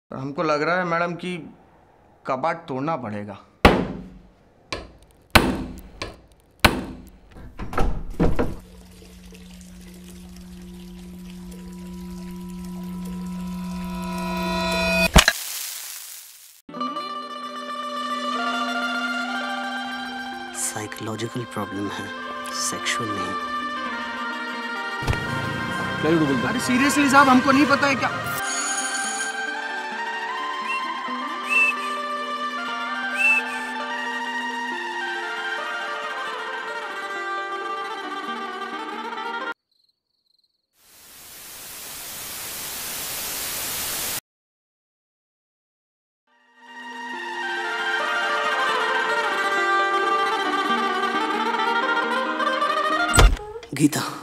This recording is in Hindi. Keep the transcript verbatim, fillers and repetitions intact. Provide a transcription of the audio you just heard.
पर हमको लग रहा है मैडम कि कबाट तोड़ना पड़ेगा। साइकोलॉजिकल प्रॉब्लम है, सेक्सुअल नहीं। क्या बोलता? अरे सीरियसली साहब, हमको नहीं पता है क्या। गीता।